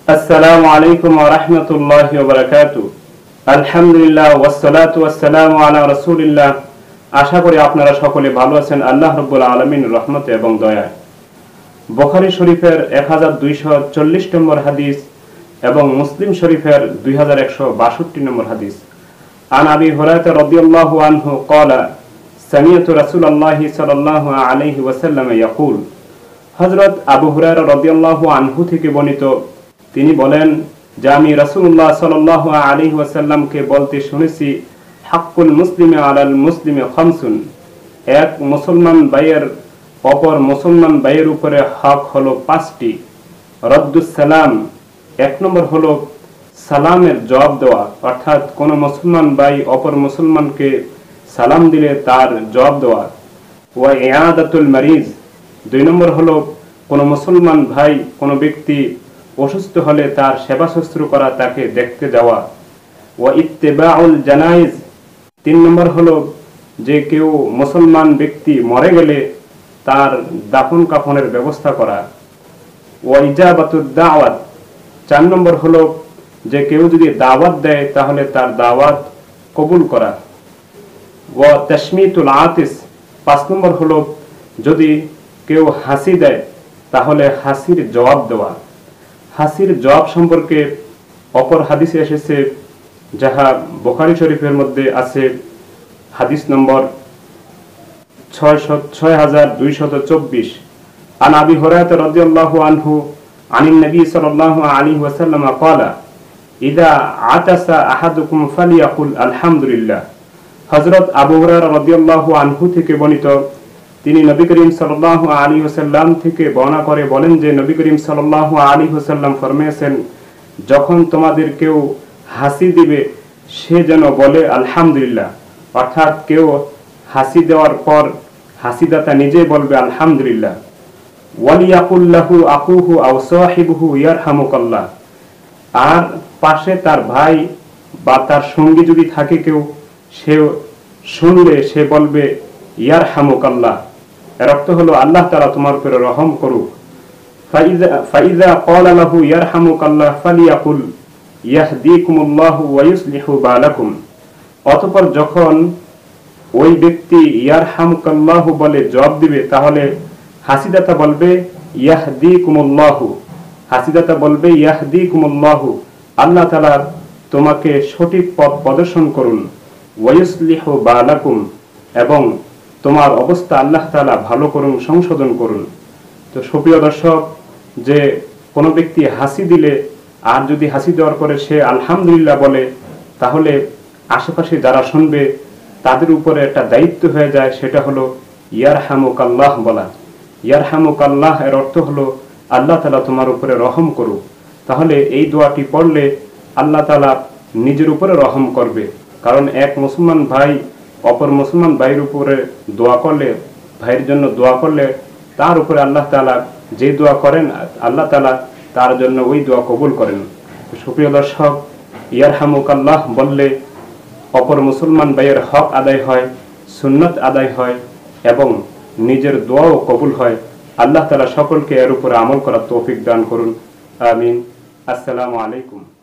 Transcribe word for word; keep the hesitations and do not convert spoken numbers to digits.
আসসালামু আলাইকুম ওয়া রাহমাতুল্লাহি ওয়া বারাকাতুহু। আলহামদুলিল্লাহ ওয়াসসালাতু ওয়াসসালামু আলা রাসূলিল্লাহ। আশা করি আপনারা সকলে ভালো আছেন আল্লাহ রাব্বুল আলামিনের রহমতে এবং দয়ায়। বুখারী শরীফের এক হাজার দুইশো চল্লিশ নম্বর হাদিস এবং মুসলিম শরীফের দুই হাজার একশো বাষট্টি নম্বর হাদিস। আন আবি হুরায়রা রাদিয়াল্লাহু আনহু ক্বালা সামি'তু রাসূলুল্লাহি সাল্লাল্লাহু আলাইহি ওয়াসাল্লাম ইয়াকুল। হযরত আবু হুরায়রা রাদিয়াল্লাহু আনহু থেকে বর্ণিত, তিনি বলেন যে আমি রাসূলুল্লাহ সাল্লাল্লাহু আলাইহি ওয়াসাল্লামকে বলতে শুনেছি, হাক্কুল মুসলিমি আলাল মুসলিমি খামসুন। এক মুসলমান ভাইয়ের অপর মুসলমান ভাইয়ের উপরে হক হলো পাঁচটি। রদ্দুস সালাম, এক নম্বর হলো সালামের জবাব দেওয়া, অর্থাৎ কোন মুসলমান ভাই অপর মুসলমানকে সালাম দিলে তার জবাব দেওয়া। ওয়া ইআদাতুল মারিজ, দুই নম্বর হলো কোন মুসলমান ভাই কোন ব্যক্তি অসুস্থ হলে তার সেবা শুশ্রূষা করা, তাকে দেখতে যাওয়া। ওয়া ইত্তিবাউল জানাইজ, তিন নম্বর হলো যে কেউ মুসলমান ব্যক্তি মরে গেলে তার দাফন কাফনের ব্যবস্থা করা। ওয়া ইজাবাতুদ দাওয়াত, চার নম্বর হলো যে কেউ যদি দাওয়াত দেয় তাহলে তার দাওয়াত কবুল করা। ওয়া তাশমিতুল আতিস, পাঁচ নম্বর হলো যদি কেউ হাসি দেয় তাহলে হাসির জবাব দেওয়া। হাসির জবাব সম্পর্কে অপর হাদিসে এসেছে, যাহা বুখারী শরীফের মধ্যে আছে, হাদিস নম্বর ছয় হাজার দুইশত চব্বিশ। আন আবি হুরায়রা রাদিয়াল্লাহু আনহু আনিন নবী সাল্লাল্লাহু আলাইহি ওয়াসাল্লাম ক্বালা ইযা আতাসা আহাদুকুম ফালিয়াকুল আলহামদুলিল্লাহ। হযরত আবু হুরায়রা রাদিয়াল্লাহু আনহু থেকে বর্ণিত, তিনি নবী করিম সাল্লাল্লাহু আলাইহি ওয়াসাল্লাম থেকে বর্ণনা করে বলেন যে নবী করিম সাল্লাল্লাহু আলাইহি ওয়াসাল্লাম ফরমায়েছেন, যখন তোমাদের কেউ হাসি দিবে সে যেন বলে আলহামদুলিল্লাহ। অর্থাৎ কেউ হাসি দেওয়ার পর হাসিদাতা নিজে বলবে আলহামদুলিল্লাহ। ওয়ালিয়াকুল লাহু আকুহু আও সাহিবুহু ইয়ারহামুকাল্লাহ, আর পাশে তার ভাই বা তার সঙ্গী যদি থাকে কেউ, সে শুনলে সে বলবে ইয়ারহামুকাল্লাহ। এর অর্থ হলো আল্লাহ তাআলা তোমার উপরে রহম করুক। ফাইজা ফাইজা ক্বালা লাহু ইয়ারহামুকাল্লাহ ফালিয়াকুল ইয়াহদিকুমুল্লাহু ওয়া ইউসলিহু বালাকুম। অতঃপর যখন ওই ব্যক্তি ইয়ারহামুকাল্লাহু বলে জবাব দিবে তাহলে হাসিদাতা বলবে ইয়াহদিকুমুল্লাহু, হাসিদাতা বলবে ইয়াহদিকুমুল্লাহু, আল্লাহ তাআলা তোমাকে সঠিক পথ প্রদর্শন করুন। ওয়া ইউসলিহু বালাকুম, এবং তোমার অবস্থা আল্লাহ তাআলা ভালো করুন, সংশোধন করুন। তো সুপ্রিয় দর্শক, যে কোনো ব্যক্তি হাসি দিলে আর যদি হাসি দেওয়ার পরে সে আলহামদুলিল্লাহ বলে, তাহলে আশেপাশে যারা শুনবে তাদের উপরে একটা দায়িত্ব হয়ে যায়, সেটা হলো ইয়ারহামুকাল্লাহ বলা। ইয়ারহামুকাল্লাহ এর অর্থ হলো আল্লাহ তাআলা তোমার উপরে রহম করুক। তাহলে এই দোয়াটি পড়লে আল্লাহ তাআলা নিজের উপরে রহম করবে, কারণ এক মুসলমান ভাই অপর মুসলমান ভাইয়ের উপরে দোয়া করলে, ভাইয়ের জন্য দোয়া করলে তার উপরে আল্লাহ তাআলা যে দোয়া করেন আল্লাহ তাআলা তার জন্য ওই দোয়া কবুল করেন। সুপ্রিয় দর্শক, ইয়ারহামুকাল্লাহ বললে অপর মুসলমান ভাইয়ের হক আদায় হয়, সুন্নাত আদায় হয় এবং নিজের দোয়াও কবুল হয়। আল্লাহ তাআলা সকলকে এর উপরে আমল করার তৌফিক দান করুন। আমিন। আসসালামু আলাইকুম।